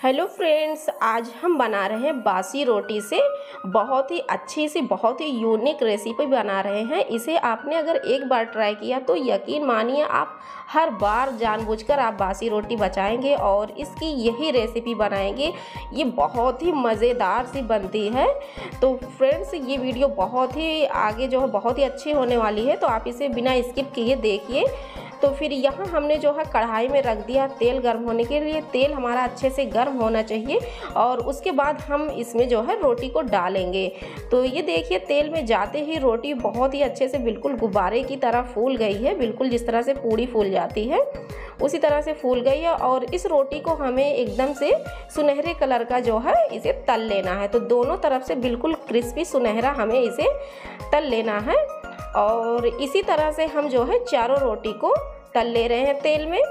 Hello friends, आज हम बना रहे हैं बासी रोटी से बहुत ही अच्छी सी बहुत ही यूनिक रेसिपी बना रहे हैं। इसे आपने अगर एक बार ट्राई किया तो यकीन मानिए आप हर बार जानबूझकर आप बासी रोटी बचाएंगे और इसकी यही रेसिपी बनाएंगे। ये बहुत ही मज़ेदार सी बनती है। तो फ्रेंड्स, ये वीडियो बहुत ही आगे जो है बहुत ही अच्छी होने वाली है, तो आप इसे बिना स्किप किए देखिए। तो फिर यहाँ हमने जो है कढ़ाई में रख दिया तेल गर्म होने के लिए। तेल हमारा अच्छे से गर्म होना चाहिए और उसके बाद हम इसमें जो है रोटी को डालेंगे। तो ये देखिए, तेल में जाते ही रोटी बहुत ही अच्छे से बिल्कुल गुब्बारे की तरह फूल गई है। बिल्कुल जिस तरह से पूड़ी फूल जाती है उसी तरह से फूल गई है। और इस रोटी को हमें एकदम से सुनहरे कलर का जो है इसे तल लेना है। तो दोनों तरफ से बिल्कुल क्रिस्पी सुनहरा हमें इसे तल लेना है। और इसी तरह से हम जो है चारों रोटी को तल ले रहे हैं तेल में।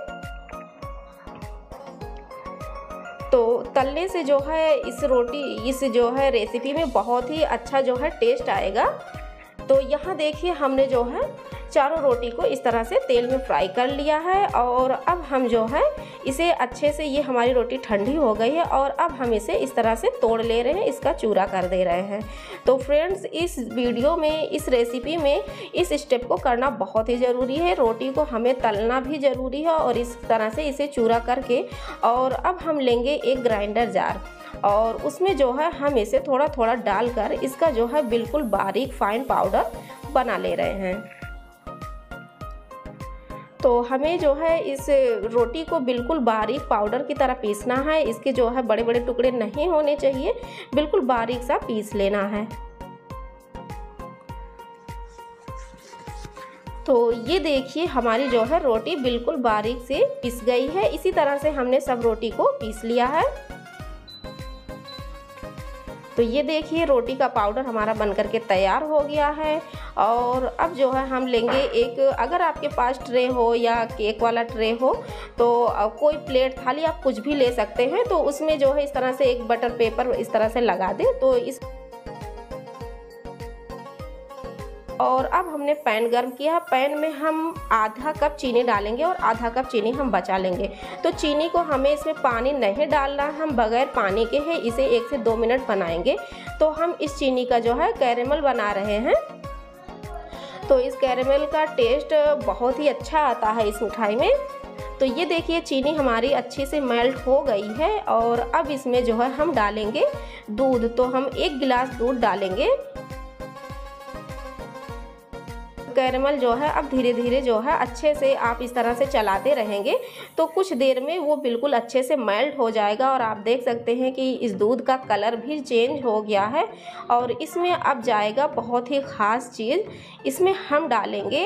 तो तलने से जो है इस जो है रेसिपी में बहुत ही अच्छा जो है टेस्ट आएगा। तो यहाँ देखिए, हमने जो है चारों रोटी को इस तरह से तेल में फ्राई कर लिया है। और अब हम जो है इसे अच्छे से, ये हमारी रोटी ठंडी हो गई है और अब हम इसे इस तरह से तोड़ ले रहे हैं, इसका चूरा कर दे रहे हैं। तो फ्रेंड्स, इस वीडियो में, इस रेसिपी में इस स्टेप को करना बहुत ही ज़रूरी है। रोटी को हमें तलना भी ज़रूरी है और इस तरह से इसे चूरा करके, और अब हम लेंगे एक ग्राइंडर जार और उसमें जो है हम इसे थोड़ा थोड़ा डालकर इसका जो है बिल्कुल बारीक फाइन पाउडर बना ले रहे हैं। तो हमें जो है इस रोटी को बिल्कुल बारीक पाउडर की तरह पीसना है। इसके जो है बड़े बड़े टुकड़े नहीं होने चाहिए, बिल्कुल बारीक सा पीस लेना है। तो ये देखिए, हमारी जो है रोटी बिल्कुल बारीक से पिस गई है। इसी तरह से हमने सब रोटी को पीस लिया है। तो ये देखिए, रोटी का पाउडर हमारा बनकर के तैयार हो गया है। और अब जो है हम लेंगे एक, अगर आपके पास ट्रे हो या केक वाला ट्रे हो तो कोई प्लेट थाली आप कुछ भी ले सकते हैं। तो उसमें जो है इस तरह से एक बटर पेपर इस तरह से लगा दें। तो इस और अब हमने पैन गर्म किया। पैन में हम आधा कप चीनी डालेंगे और आधा कप चीनी हम बचा लेंगे। तो चीनी को हमें इसमें पानी नहीं डालना, हम बगैर पानी के है इसे 1 से 2 मिनट बनाएंगे। तो हम इस चीनी का जो है कैरेमल बना रहे हैं। तो इस कैरेमल का टेस्ट बहुत ही अच्छा आता है इस मिठाई में। तो ये देखिए, चीनी हमारी अच्छी से मेल्ट हो गई है और अब इसमें जो है हम डालेंगे दूध। तो हम 1 गिलास दूध डालेंगे। कैरेमल जो है अब धीरे धीरे जो है अच्छे से आप इस तरह से चलाते रहेंगे तो कुछ देर में वो बिल्कुल अच्छे से मेल्ट हो जाएगा। और आप देख सकते हैं कि इस दूध का कलर भी चेंज हो गया है। और इसमें अब जाएगा बहुत ही ख़ास चीज़, इसमें हम डालेंगे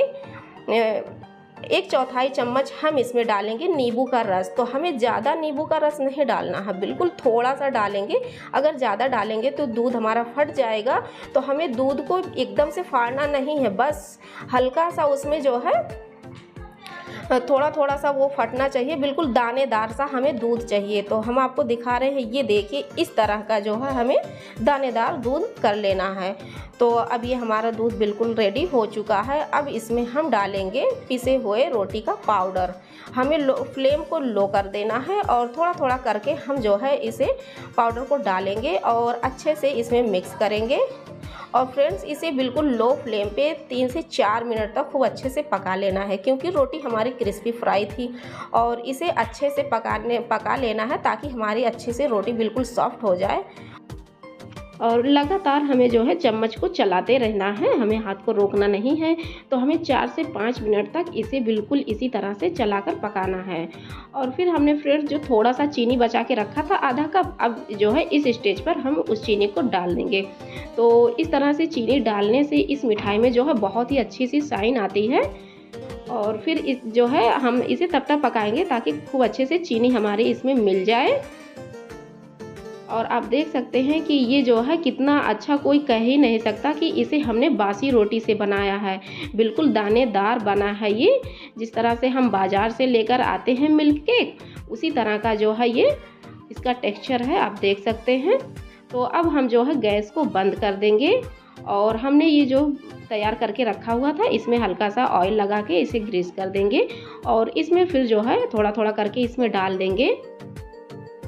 1/4 चम्मच हम इसमें डालेंगे नींबू का रस। तो हमें ज़्यादा नींबू का रस नहीं डालना है, बिल्कुल थोड़ा सा डालेंगे। अगर ज़्यादा डालेंगे तो दूध हमारा फट जाएगा। तो हमें दूध को एकदम से फाड़ना नहीं है, बस हल्का सा उसमें जो है थोड़ा थोड़ा सा वो फटना चाहिए। बिल्कुल दानेदार सा हमें दूध चाहिए। तो हम आपको दिखा रहे हैं, ये देखिए, इस तरह का जो है हमें दानेदार दूध कर लेना है। तो अब ये हमारा दूध बिल्कुल रेडी हो चुका है। अब इसमें हम डालेंगे पिसे हुए रोटी का पाउडर। हमें फ्लेम को लो कर देना है और थोड़ा थोड़ा करके हम जो है इसे पाउडर को डालेंगे और अच्छे से इसमें मिक्स करेंगे। और फ्रेंड्स, इसे बिल्कुल लो फ्लेम पे 3 से 4 मिनट तक खूब अच्छे से पका लेना है, क्योंकि रोटी हमारी क्रिस्पी फ्राई थी। और इसे अच्छे से पका लेना है ताकि हमारी अच्छे से रोटी बिल्कुल सॉफ्ट हो जाए। और लगातार हमें जो है चम्मच को चलाते रहना है, हमें हाथ को रोकना नहीं है। तो हमें 4 से 5 मिनट तक इसे बिल्कुल इसी तरह से चलाकर पकाना है। और फिर हमने फ्रेंड्स जो थोड़ा सा चीनी बचा के रखा था आधा कप, अब जो है इस स्टेज पर हम उस चीनी को डाल देंगे। तो इस तरह से चीनी डालने से इस मिठाई में जो है बहुत ही अच्छी सी शाइन आती है। और फिर इस जो है हम इसे तब तक पकाएंगे ताकि खूब अच्छे से चीनी हमारी इसमें मिल जाए। और आप देख सकते हैं कि ये जो है कितना अच्छा, कोई कह ही नहीं सकता कि इसे हमने बासी रोटी से बनाया है। बिल्कुल दानेदार बना है ये, जिस तरह से हम बाज़ार से लेकर आते हैं मिल्क केक, उसी तरह का जो है ये इसका टेक्सचर है, आप देख सकते हैं। तो अब हम जो है गैस को बंद कर देंगे और हमने ये जो तैयार करके रखा हुआ था इसमें हल्का सा ऑयल लगा के इसे ग्रीस कर देंगे और इसमें फिर जो है थोड़ा थोड़ा करके इसमें डाल देंगे।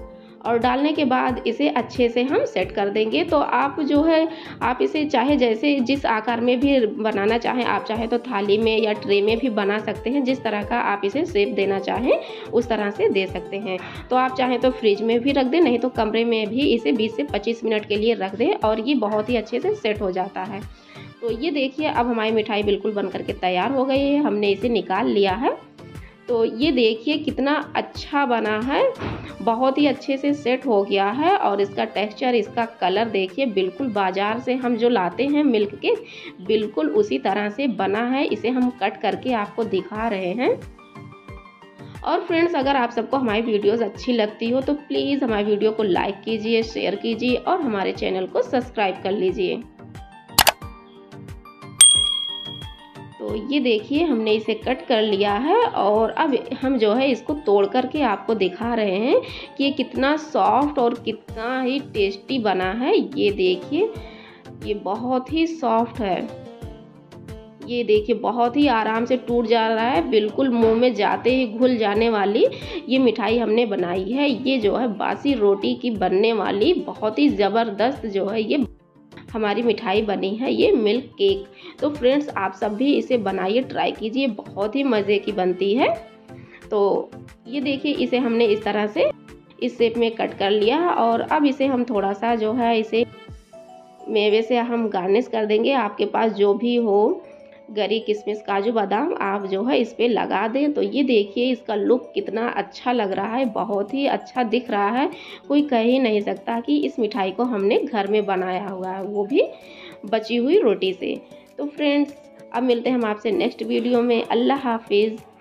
और डालने के बाद इसे अच्छे से हम सेट कर देंगे। तो आप जो है आप इसे चाहे जैसे जिस आकार में भी बनाना चाहें, आप चाहे तो थाली में या ट्रे में भी बना सकते हैं। जिस तरह का आप इसे शेप देना चाहें उस तरह से दे सकते हैं। तो आप चाहें तो फ्रिज में भी रख दें, नहीं तो कमरे में भी इसे 20 से 25 मिनट के लिए रख दें और ये बहुत ही अच्छे से सेट हो जाता है। तो ये देखिए अब हमारी मिठाई बिल्कुल बन करके तैयार हो गई है, हमने इसे निकाल लिया है। तो ये देखिए कितना अच्छा बना है, बहुत ही अच्छे से सेट हो गया है। और इसका टेक्सचर, इसका कलर देखिए बिल्कुल बाज़ार से हम जो लाते हैं मिल्क केक बिल्कुल उसी तरह से बना है। इसे हम कट करके आपको दिखा रहे हैं। और फ्रेंड्स, अगर आप सबको हमारी वीडियोस अच्छी लगती हो तो प्लीज़ हमारी वीडियो को लाइक कीजिए, शेयर कीजिए और हमारे चैनल को सब्सक्राइब कर लीजिए। तो ये देखिए हमने इसे कट कर लिया है और अब हम जो है इसको तोड़ करके आपको दिखा रहे हैं कि ये कितना सॉफ्ट और कितना ही टेस्टी बना है। ये देखिए ये बहुत ही सॉफ्ट है, ये देखिए बहुत ही आराम से टूट जा रहा है, बिल्कुल मुंह में जाते ही घुल जाने वाली ये मिठाई हमने बनाई है। ये जो है बासी रोटी की बनने वाली बहुत ही ज़बरदस्त जो है ये हमारी मिठाई बनी है, ये मिल्क केक। तो फ्रेंड्स आप सब भी इसे बनाइए, ट्राई कीजिए, बहुत ही मज़े की बनती है। तो ये देखिए इसे हमने इस तरह से इस शेप में कट कर लिया और अब इसे हम थोड़ा सा जो है इसे मेवे से हम गार्निश कर देंगे। आपके पास जो भी हो, गरी, किशमिश, काजू, बादाम आप जो है इस पर लगा दें। तो ये देखिए इसका लुक कितना अच्छा लग रहा है, बहुत ही अच्छा दिख रहा है। कोई कह ही नहीं सकता कि इस मिठाई को हमने घर में बनाया हुआ है, वो भी बची हुई रोटी से। तो फ्रेंड्स अब मिलते हैं हम आपसे नेक्स्ट वीडियो में। अल्लाह हाफिज़।